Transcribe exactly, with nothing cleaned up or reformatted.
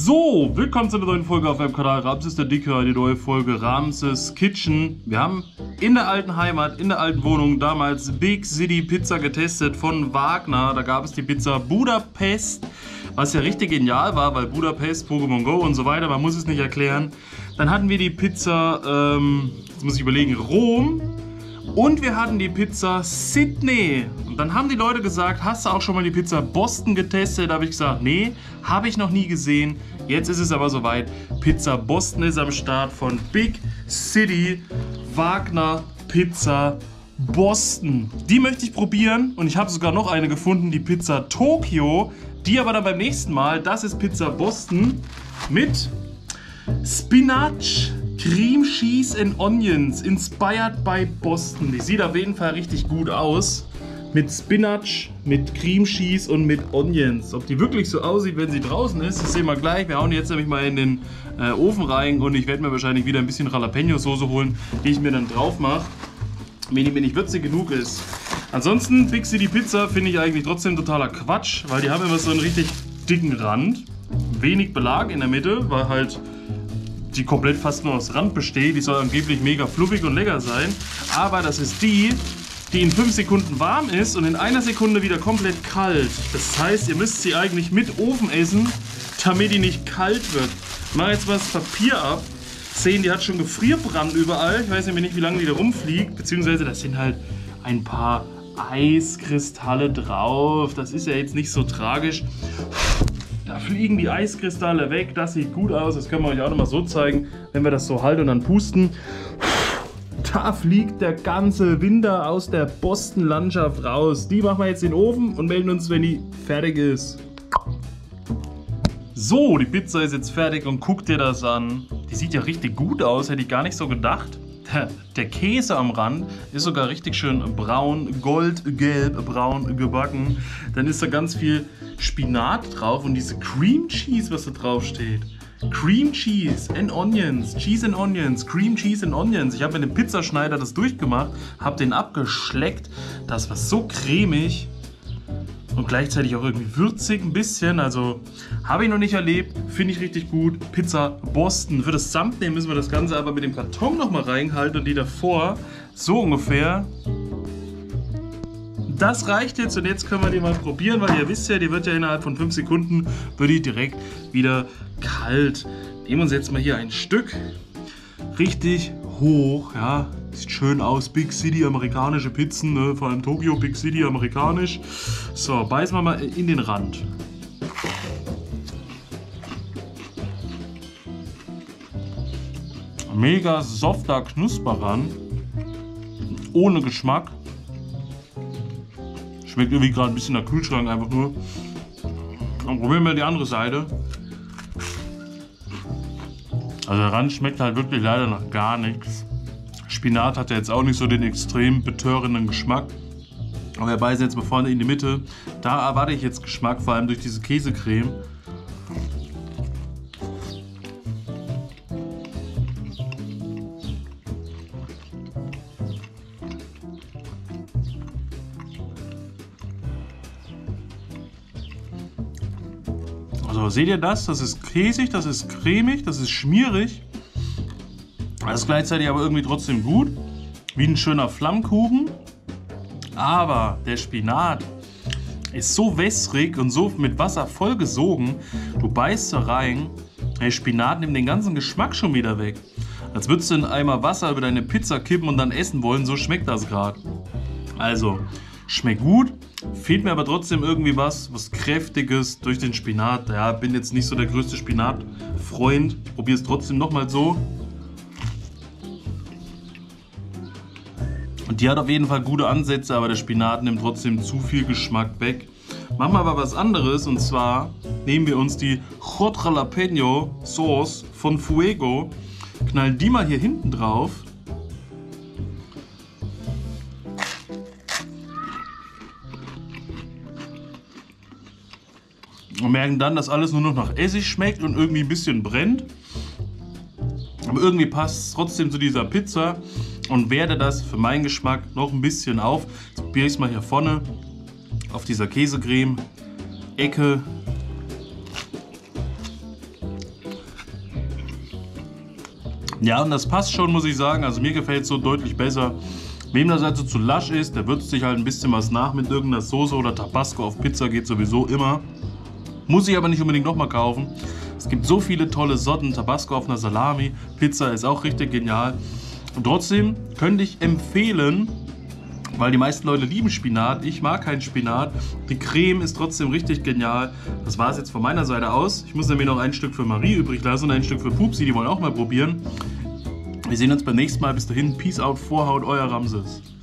So, willkommen zu einer neuen Folge auf meinem Kanal Ramses der Dicke, eine neue Folge Ramses Kitchen. Wir haben in der alten Heimat, in der alten Wohnung damals Big City Pizza getestet von Wagner. Da gab es die Pizza Budapest, was ja richtig genial war, weil Budapest, Pokémon Go und so weiter, man muss es nicht erklären. Dann hatten wir die Pizza, ähm, jetzt muss ich überlegen, Rom. Und wir hatten die Pizza Sydney. Und dann haben die Leute gesagt, hast du auch schon mal die Pizza Boston getestet? Da habe ich gesagt, nee, habe ich noch nie gesehen. Jetzt ist es aber soweit. Pizza Boston ist am Start von Big City Wagner Pizza Boston. Die möchte ich probieren und ich habe sogar noch eine gefunden, die Pizza Tokyo. Die aber dann beim nächsten Mal. Das ist Pizza Boston mit Spinach, Cream Cheese and Onions, inspired by Boston. Die sieht auf jeden Fall richtig gut aus. Mit Spinach, mit Cream Cheese und mit Onions. Ob die wirklich so aussieht, wenn sie draußen ist, das sehen wir gleich. Wir hauen jetzt nämlich mal in den äh, Ofen rein und ich werde mir wahrscheinlich wieder ein bisschen Jalapeno-Soße holen, die ich mir dann drauf mache, wenn die mir nicht würzig genug ist. Ansonsten, Big City Pizza finde ich eigentlich trotzdem totaler Quatsch, weil die haben immer so einen richtig dicken Rand. Wenig Belag in der Mitte, weil halt die komplett fast nur aus Rand besteht. Die soll angeblich mega fluffig und lecker sein. Aber das ist die, die in fünf Sekunden warm ist und in einer Sekunde wieder komplett kalt. Das heißt, ihr müsst sie eigentlich mit Ofen essen, damit die nicht kalt wird. Ich mache jetzt mal das Papier ab. Sehen, die hat schon Gefrierbrand überall. Ich weiß nämlich nicht, wie lange die da rumfliegt. Beziehungsweise, das sind halt ein paar Eiskristalle drauf. Das ist ja jetzt nicht so tragisch. Da fliegen die Eiskristalle weg, das sieht gut aus, das können wir euch auch nochmal so zeigen, wenn wir das so halten und dann pusten. Da fliegt der ganze Winter aus der Boston-Landschaft raus. Die machen wir jetzt in den Ofen und melden uns, wenn die fertig ist. So, die Pizza ist jetzt fertig und guck dir das an. Die sieht ja richtig gut aus, hätte ich gar nicht so gedacht. Der Käse am Rand ist sogar richtig schön braun, goldgelb, braun gebacken. Dann ist da ganz viel Spinat drauf und diese Cream Cheese, was da drauf steht. Cream Cheese and Onions, Cheese and Onions, Cream Cheese and Onions. Ich habe mit dem Pizzaschneider das durchgemacht, habe den abgeschleckt. Das war so cremig und gleichzeitig auch irgendwie würzig ein bisschen. Also habe ich noch nicht erlebt, finde ich richtig gut. Pizza Boston. Für das Thumbnail müssen wir das Ganze aber mit dem Karton nochmal reinhalten und die davor so ungefähr. Das reicht jetzt und jetzt können wir die mal probieren, weil ihr wisst ja, die wird ja innerhalb von fünf Sekunden wird die direkt wieder kalt. Nehmen wir uns jetzt mal hier ein Stück richtig hoch, ja, sieht schön aus, Big City amerikanische Pizzen, ne? Vor allem Tokio Big City amerikanisch. So, beißen wir mal in den Rand. Mega softer Knusperrand, ohne Geschmack. Schmeckt irgendwie gerade ein bisschen nach Kühlschrank einfach nur. Dann probieren wir die andere Seite. Also der Rand schmeckt halt wirklich leider nach gar nichts. Spinat hat ja jetzt auch nicht so den extrem betörenden Geschmack. Aber wir beißen jetzt mal vorne in die Mitte. Da erwarte ich jetzt Geschmack, vor allem durch diese Käsecreme. Also seht ihr das? Das ist käsig, das ist cremig, das ist schmierig. Das ist gleichzeitig aber irgendwie trotzdem gut. Wie ein schöner Flammkuchen. Aber der Spinat ist so wässrig und so mit Wasser vollgesogen. Du beißt da rein, der Spinat nimmt den ganzen Geschmack schon wieder weg. Als würdest du in Eimer Wasser über deine Pizza kippen und dann essen wollen, so schmeckt das gerade. Also, schmeckt gut, fehlt mir aber trotzdem irgendwie was, was Kräftiges durch den Spinat. Ja, bin jetzt nicht so der größte Spinat-Freund, probiere es trotzdem nochmal so. Und die hat auf jeden Fall gute Ansätze, aber der Spinat nimmt trotzdem zu viel Geschmack weg. Machen wir aber was anderes und zwar nehmen wir uns die Hot Jalapeno Sauce von Fuego, knallen die mal hier hinten drauf. Und merken dann, dass alles nur noch nach Essig schmeckt und irgendwie ein bisschen brennt. Aber irgendwie passt es trotzdem zu dieser Pizza und werte das für meinen Geschmack noch ein bisschen auf. Jetzt probiere ich es mal hier vorne auf dieser Käsecreme Ecke Ja, und das passt schon, muss ich sagen. Also mir gefällt es so deutlich besser. Wem das also zu lasch ist, der würzt sich halt ein bisschen was nach mit irgendeiner Soße oder Tabasco auf Pizza, geht sowieso immer. Muss ich aber nicht unbedingt nochmal kaufen. Es gibt so viele tolle Sorten, Tabasco auf einer Salami, Pizza ist auch richtig genial. Und trotzdem könnte ich empfehlen, weil die meisten Leute lieben Spinat, ich mag keinen Spinat. Die Creme ist trotzdem richtig genial. Das war es jetzt von meiner Seite aus. Ich muss nämlich noch ein Stück für Marie übrig lassen und ein Stück für Pupsi, die wollen auch mal probieren. Wir sehen uns beim nächsten Mal. Bis dahin, Peace out, Vorhaut, euer Ramses.